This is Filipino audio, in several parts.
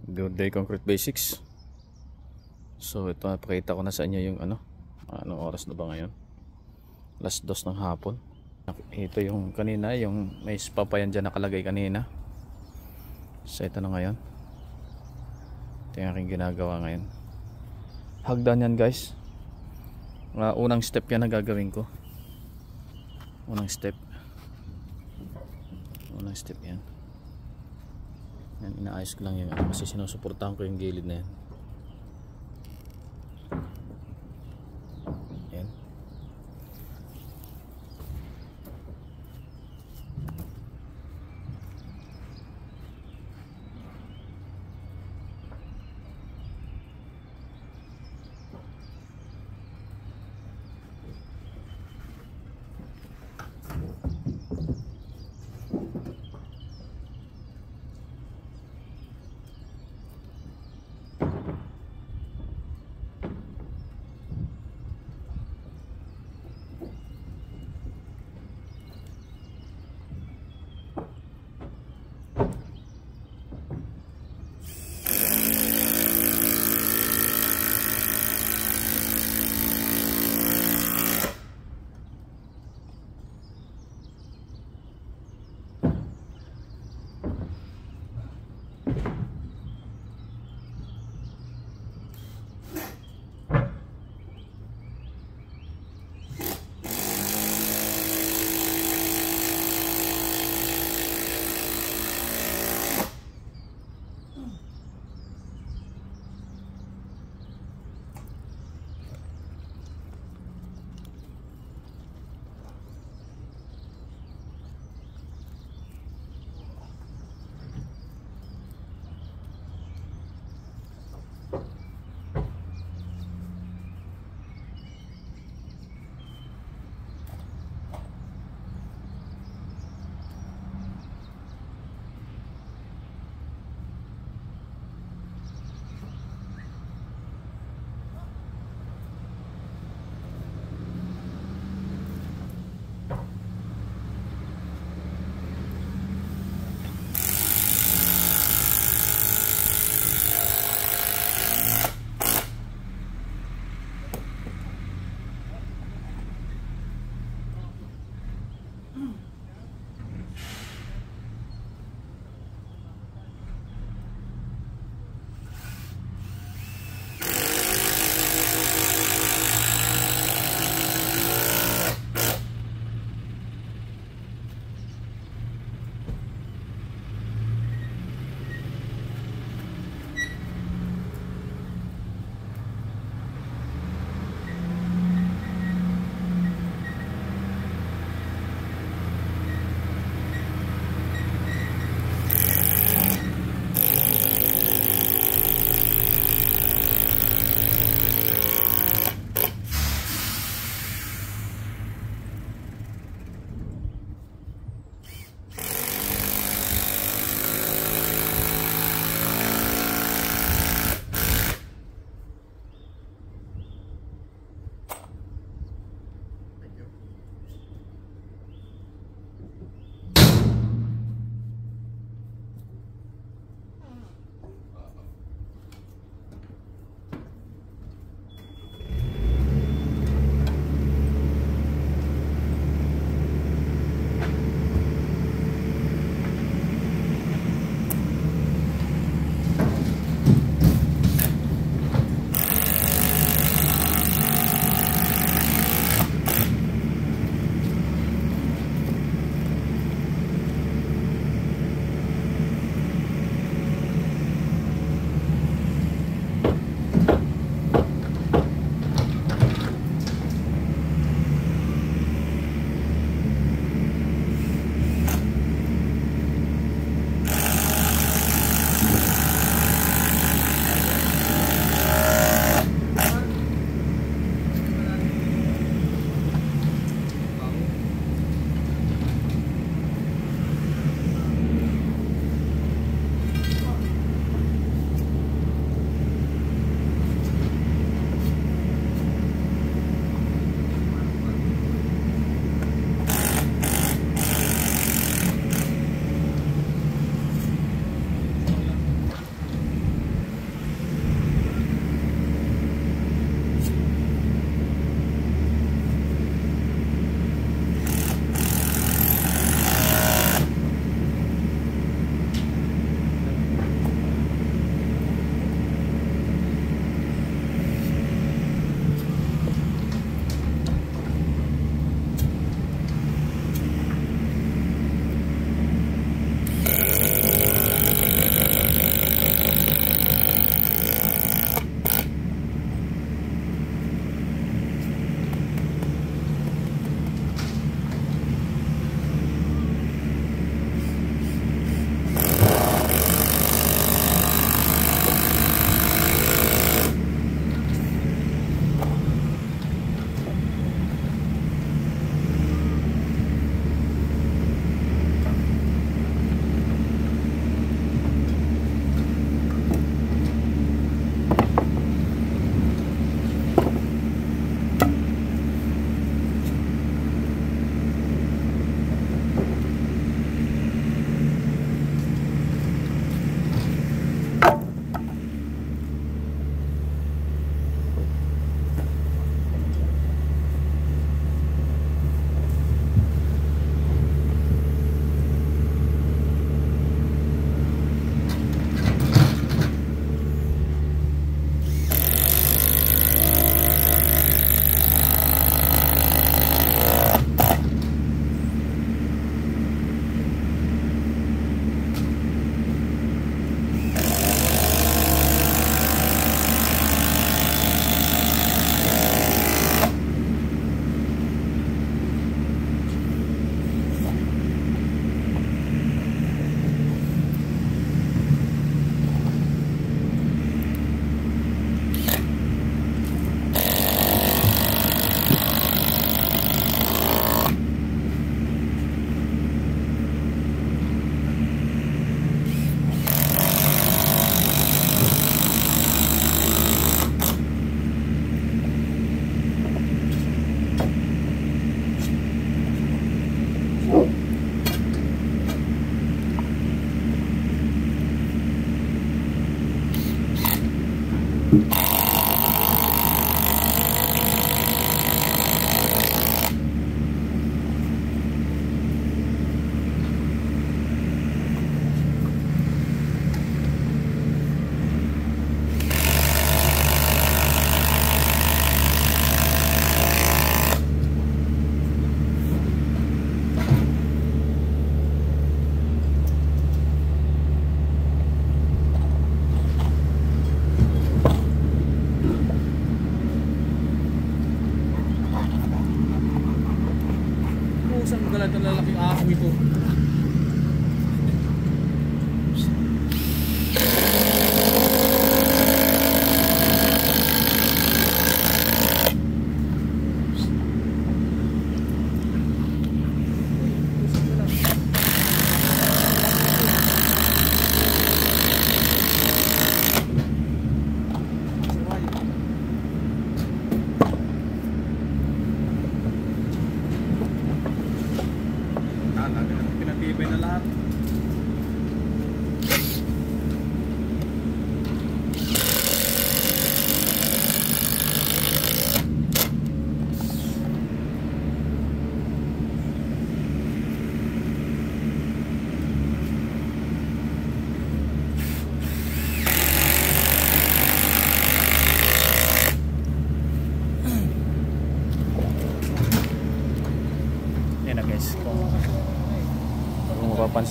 Good day Concrete Basics. So ito, napakita ko na sa inyo yung anong oras na ba ngayon, last 2 ng hapon. Ito yung kanina, yung may papayan dyan nakalagay kanina. So ito na ngayon, ito yung aking ginagawa ngayon. Hagdan yan guys. Unang step yan na gagawin ko. Unang step yan. Yan, inaayos ko lang yung kasi sinusuportahan ko yung gilid na yan. Yan.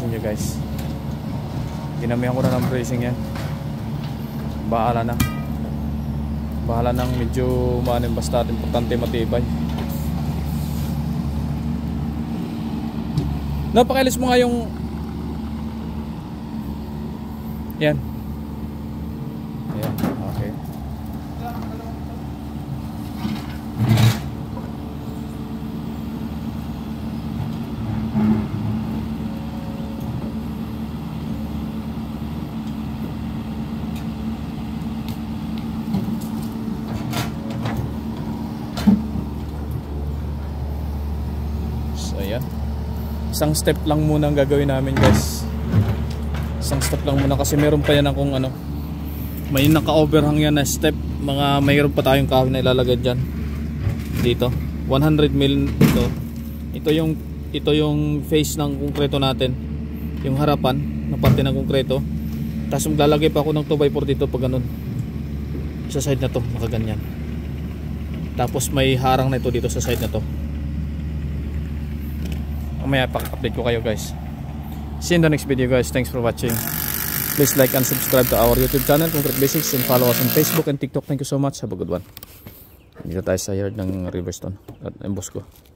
napansin nyo guys, ginamihan ko na ng bracing yan. Bahala nang medyo manin, basta importante matibay. Napakilis mo nga yung yan. Ayan, okay. So ayan, isang step lang muna ang gagawin namin guys. Isang step lang muna kasi meron pa yan akong ano, may naka-overhang yan na step. Mayroon pa tayong kahoy na ilalagay dyan. Dito 100 mil ito. Ito yung face ng konkreto natin, yung harapan na parte ng konkreto. Tapos maglalagay pa ako ng 2x4 dito pag ganun, sa side na to, nakaganyan. Tapos may harang na ito dito sa side na to. Mamaya pa-update ko kayo guys. See you in the next video guys. Thanks for watching. Please like and subscribe to our YouTube channel, Concrete Basics, and follow us on Facebook and TikTok. Thank you so much. Have a good one. Dito tayo sa yard ng Riverstone at Embosco.